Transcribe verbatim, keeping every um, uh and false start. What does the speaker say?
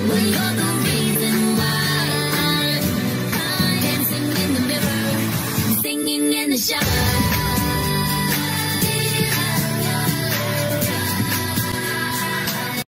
Well, you're the reason why I'm, I'm dancing in the mirror, singing in the shower.